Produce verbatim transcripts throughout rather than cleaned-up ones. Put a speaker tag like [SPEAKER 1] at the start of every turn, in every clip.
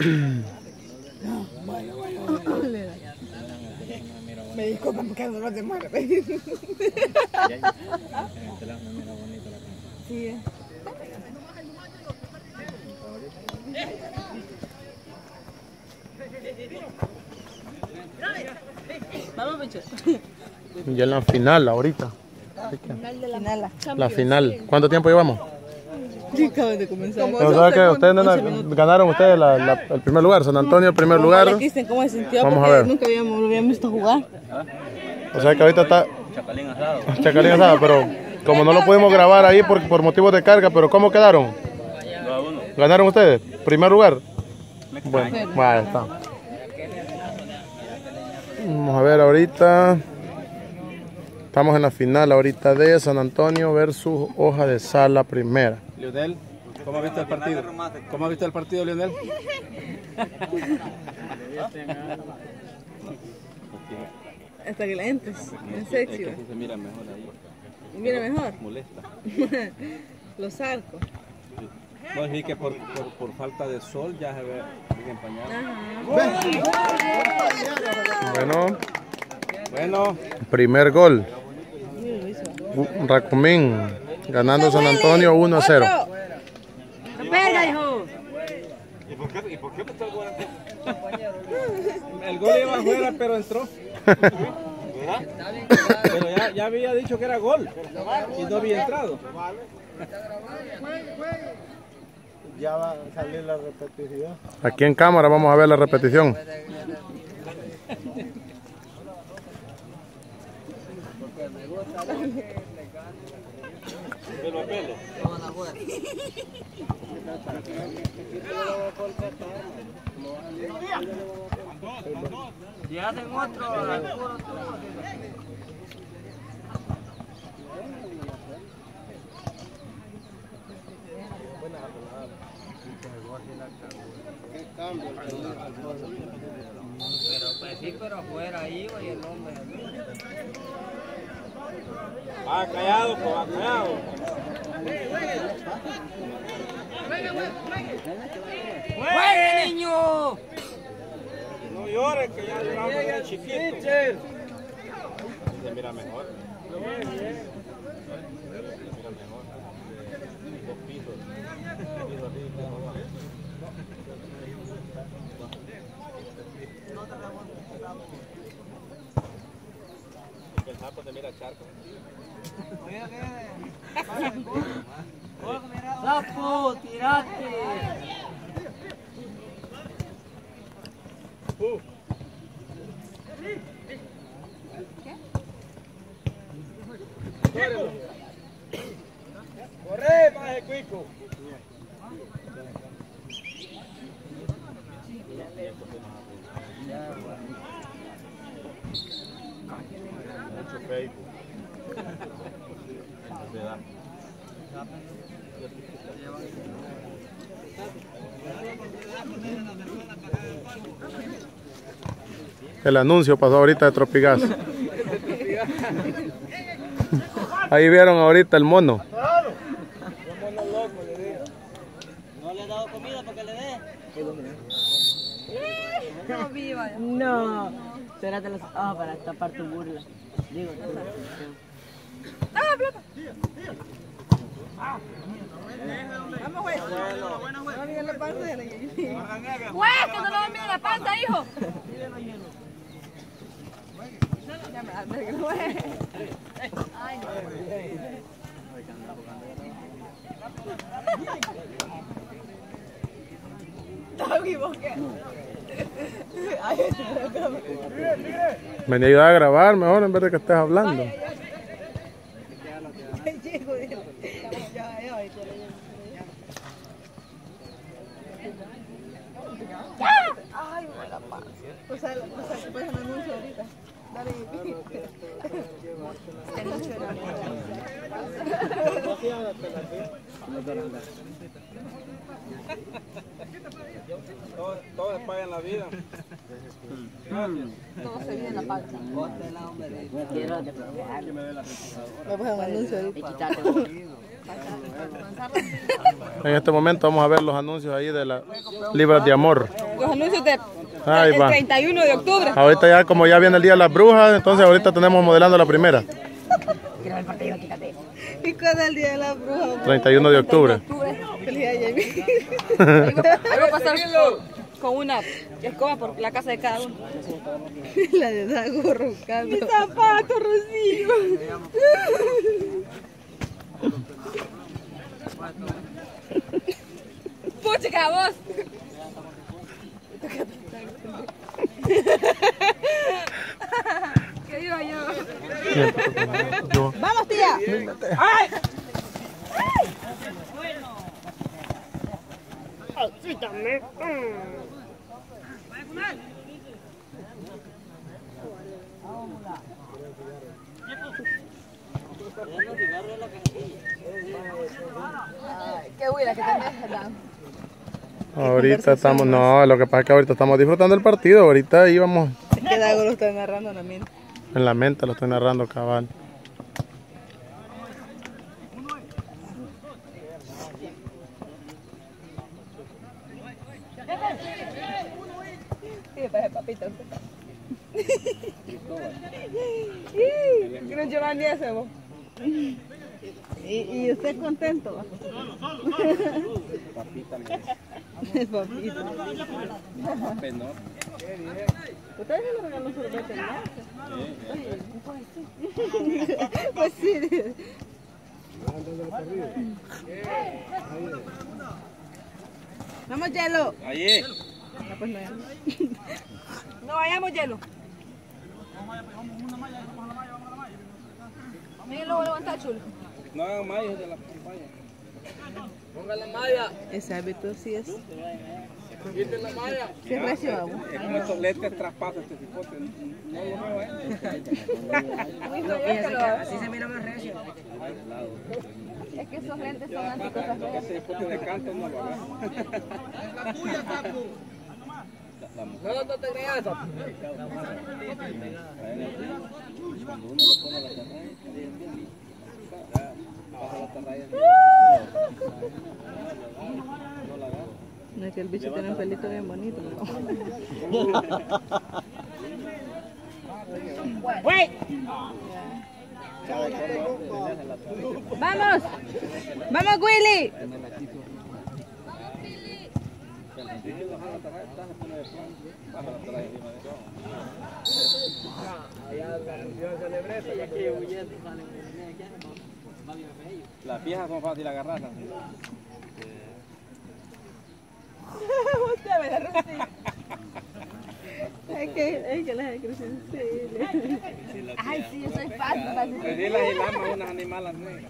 [SPEAKER 1] Bueno, bueno. Me disculpan porque no los demás. Sí. Vamos, Pecho.
[SPEAKER 2] Ya en la final ahorita.
[SPEAKER 1] Final de la final.
[SPEAKER 2] La final. ¿Cuánto tiempo llevamos?
[SPEAKER 1] Sí, acaban de comenzar.
[SPEAKER 2] O sea que ustedes no, ganaron ustedes la, la, el primer lugar, San Antonio el primer lugar.
[SPEAKER 1] ¿Cómo se sintió?
[SPEAKER 2] Vamos
[SPEAKER 1] Porque
[SPEAKER 2] a ver.
[SPEAKER 1] Nunca habíamos, lo habíamos visto jugar.
[SPEAKER 2] O sea que ahorita está Chacalín asado. Chacalín asado, pero como no lo pudimos grabar ahí por, por motivos de carga, pero ¿cómo quedaron? dos a uno. ¿Ganaron ustedes? ¿Primer lugar? Bueno, ahí está. Vamos a ver ahorita. Estamos en la final ahorita de San Antonio versus Hoja de Sala primera.
[SPEAKER 3] Lionel, ¿cómo ha visto el partido? ¿Cómo ha visto el partido, Lionel?
[SPEAKER 1] Hasta que la entres, en sexy.
[SPEAKER 3] Es que se mira mejor ahí.
[SPEAKER 1] Mira mejor.
[SPEAKER 3] Molesta.
[SPEAKER 1] Los arcos.
[SPEAKER 3] No, es que por, por, por falta de sol ya se ve bien empañado.
[SPEAKER 2] Bueno.
[SPEAKER 3] Bueno.
[SPEAKER 2] Primer gol. Racumín ganando San Antonio uno a cero.
[SPEAKER 1] ¡Pega, hijo!
[SPEAKER 3] ¿Y por qué, y por qué metió el gol? El gol iba afuera, pero entró. ¿Verdad? Pero ya, ya había dicho que era gol y no había entrado. Ya va a salir la repetición.
[SPEAKER 2] Aquí en cámara vamos a ver la repetición.
[SPEAKER 3] Pelo a pelo. Si hacen otro, pero pues sí, pero afuera ahí, güey, el hombre. Va callado, pues va callado. ¡Juegue, niño! No llores, que ya lloramos de chiquito. Se mira mejor. Se mira mejor. Dos pisos. Piso arriba y piso abajo. El sapo te mira charco. ¡Sapo, tirate! Uh. ¿Qué? ¡Corre, maje cuico! Mucho Facebook.
[SPEAKER 2] El anuncio pasó ahorita de Tropigas. Ahí vieron ahorita el mono.
[SPEAKER 3] ¿No le he dado comida para que le dé?
[SPEAKER 1] No, viva. No. Espérate los... Ah, para tapar tu burla. Digo, ¡ah, plata! Vamos, güey. No va bien la panza de la güey, que no le va bien la panza, hijo. Ya me anda el güey. Ay, no. Doggy, ¿vos qué?
[SPEAKER 2] Vení a ayudar a grabar mejor en vez de que estés hablando.
[SPEAKER 1] Ay, buena paz. Pues sale, pues sale, pues un anuncio ahorita. Dale,
[SPEAKER 3] Todo, todo se paga en la vida.
[SPEAKER 1] todo se viene en la panza. Quiero de vamos a un anuncio ahorita. En
[SPEAKER 2] este momento vamos a ver los anuncios ahí de las libras de amor.
[SPEAKER 4] los anuncios de
[SPEAKER 2] Ahí
[SPEAKER 4] el
[SPEAKER 2] va.
[SPEAKER 4] treinta y uno de octubre.
[SPEAKER 2] Ahorita ya, como ya viene el Día de las Brujas, entonces ahorita tenemos modelando la primera.
[SPEAKER 1] Quiero ver el partido, quítate.
[SPEAKER 4] ¿Y cuándo es el día de la bruja?
[SPEAKER 2] treinta y uno de octubre.
[SPEAKER 4] Felicidades, Jamie. Ahí va a pasar con, con una escoba por la casa de cada uno. La de Dago roncando. Mi zapato, Rocío. ¡Puchica, vos! ¿Qué digo yo?
[SPEAKER 2] Yo.
[SPEAKER 4] ¡Vamos, tía!
[SPEAKER 1] ¡Ay!
[SPEAKER 4] ¡Qué buena que tenés, ¿verdad?
[SPEAKER 2] Ahorita estamos, no, lo que pasa es que ahorita estamos disfrutando el partido, ahorita íbamos
[SPEAKER 4] Es que Dago lo está narrando en la mente.
[SPEAKER 2] en la mente, lo estoy narrando cabal.
[SPEAKER 4] Sí, para el papito. ¿Qué nos llevan ni eso, vos? ¿Y, ¿Y usted contento?
[SPEAKER 3] Papita,
[SPEAKER 4] El papito.
[SPEAKER 3] no.
[SPEAKER 4] ¿Ustedes no le regalan sorbete, no? Pues sí. Vamos, Hielo.
[SPEAKER 3] Ahí.
[SPEAKER 4] No, pues no, ya. No vayamos, Hielo. Mira, lo voy a levantar, chulo.
[SPEAKER 3] No hagan más hijos de la campaña.
[SPEAKER 4] Ese hábito sí es.
[SPEAKER 3] Quiten la malla.
[SPEAKER 4] Sí es recio, vamos.
[SPEAKER 3] Es como estos lentes traspasos este cipote. No lo veo, ¿eh?
[SPEAKER 1] Así se mira más recio.
[SPEAKER 4] Es que esos lentes son anticosas.
[SPEAKER 3] Ese cipote de canto no lo haga.
[SPEAKER 1] La tuya, papu. No, no te creas.
[SPEAKER 3] Cuando uno lo pone a la atarraya, pasa la atarraya. No la agarra.
[SPEAKER 4] No es que el bicho tiene un pelito bien bonito.
[SPEAKER 1] ¡Wey!
[SPEAKER 4] ¡Vamos! ¡Vamos, Willy!
[SPEAKER 3] Las viejas son fáciles de agarrar.
[SPEAKER 4] Usted me da Rosy. Es que, es que las he crecido sensibles. Ay, sí, yo soy fácil, fácil.
[SPEAKER 3] Decirlas y lamas unas animalas negras.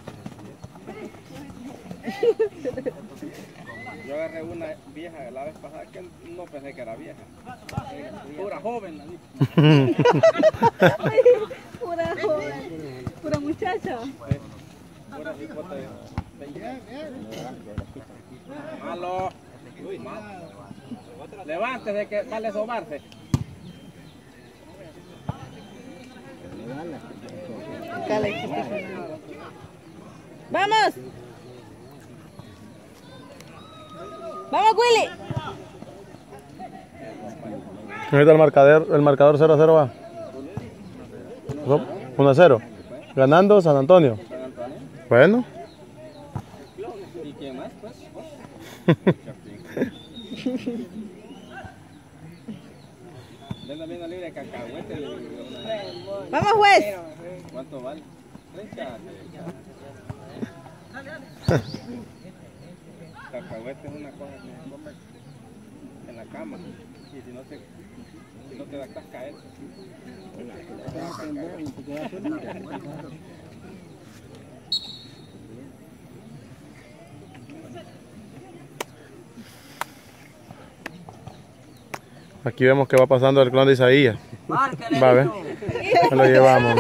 [SPEAKER 3] Yo agarré una vieja la vez pasada que no pensé que era vieja. Pura joven la vi.
[SPEAKER 4] Pura joven, pura muchacha.
[SPEAKER 3] Pura cipota de veinte. Malo. Levántese que vale asomarse.
[SPEAKER 4] ¡Vamos! ¡Vamos, Willy!
[SPEAKER 2] Ahorita el marcador, el marcador cero a cero va. uno a cero. Ganando San Antonio. Bueno.
[SPEAKER 3] ¿Y quién más, pues? Venda bien la libre de cacahuete.
[SPEAKER 4] ¡Vamos, juez!
[SPEAKER 3] ¿Cuánto vale? treinta. Cacahuete es una cosa que se come en la cama. Y si no te, si no te da casca él.
[SPEAKER 2] Aquí vemos que va pasando el clon de Isaías. Va a ver. Ya lo llevamos.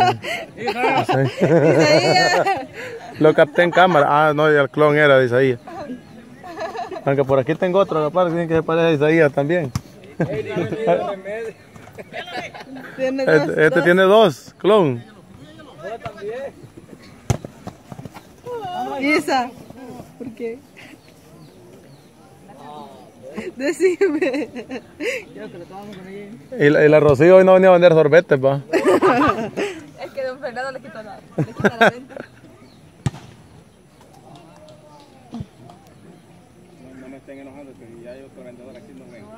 [SPEAKER 2] Lo capté en cámara. Ah, no, ya el clon era de Isaías. Aunque por aquí tengo otro, aparte dicen que se parece a Isaías también. Este, este tiene dos, clon.
[SPEAKER 4] ¿Y esa? ¿Por qué? Decime.
[SPEAKER 2] Y la, y la Rocío hoy no venía a vender sorbetes, pa.
[SPEAKER 4] Es que don Fernando le quitó la, le quita la venta.
[SPEAKER 3] No, no me estén enojando, que ya hay otro vendedor aquí, no vengo.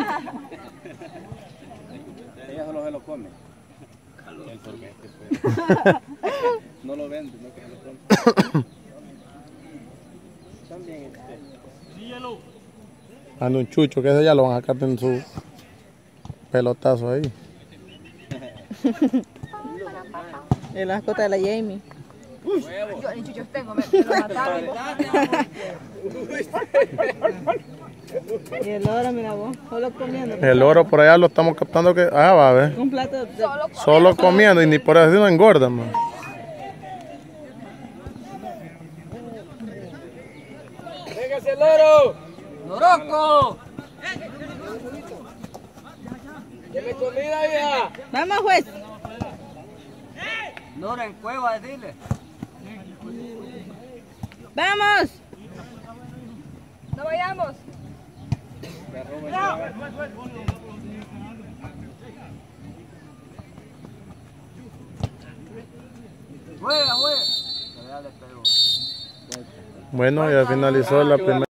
[SPEAKER 3] Ella solo se lo come. El sorbete, pero. No lo vende, no que se lo come. También este.
[SPEAKER 2] Anda un chucho, que ese ya lo van a sacar en su pelotazo ahí.
[SPEAKER 4] El mascota de la Jamie. Yo ni chuchos tengo, me, me lo mataron. Y el loro, mira vos, solo comiendo.
[SPEAKER 2] El oro por allá lo estamos captando que... Ah, va a ver.
[SPEAKER 4] Un plato de... Solo,
[SPEAKER 2] Solo comiendo y ni por así no engorda, man.
[SPEAKER 3] ¡Véngase el loro!
[SPEAKER 1] ¡Loroco!
[SPEAKER 3] ¡Deme comida ya!
[SPEAKER 4] Vamos, juez.
[SPEAKER 1] Loro en cueva, dile.
[SPEAKER 4] Vamos. No vayamos.
[SPEAKER 1] Juega, juega.
[SPEAKER 2] Bueno, ya finalizó la primera.